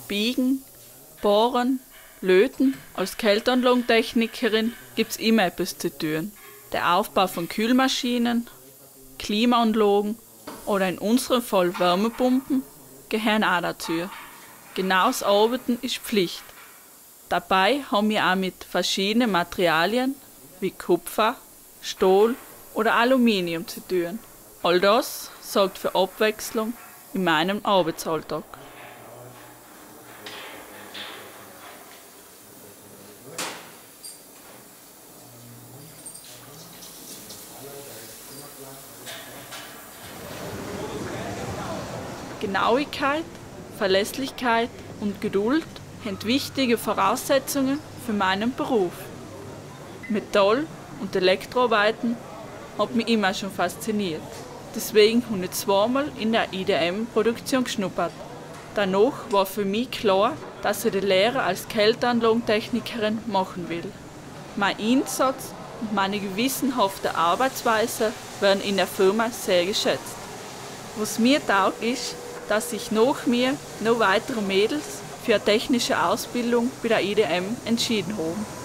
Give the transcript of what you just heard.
Biegen, Bohren, Löten. Als Kälteanlagentechnikerin gibt's immer etwas zu tun. Der Aufbau von Kühlmaschinen, Klimaanlagen oder in unserem Fall Wärmepumpen gehören auch dazu. Genaues Arbeiten ist Pflicht. Dabei haben wir auch mit verschiedenen Materialien wie Kupfer, Stahl oder Aluminium zu tun. All das sorgt für Abwechslung in meinem Arbeitsalltag. Genauigkeit, Verlässlichkeit und Geduld sind wichtige Voraussetzungen für meinen Beruf. Metall- und Elektroarbeiten hat mich immer schon fasziniert. Deswegen habe ich zweimal in der IDM-Produktion geschnuppert. Danach war für mich klar, dass ich die Lehre als Kälteanlagentechnikerin machen will. Mein Einsatz und meine gewissenhafte Arbeitsweise werden in der Firma sehr geschätzt. Was mir taugt ist, dass sich nach mir noch weitere Mädels für eine technische Ausbildung bei der IDM entschieden haben.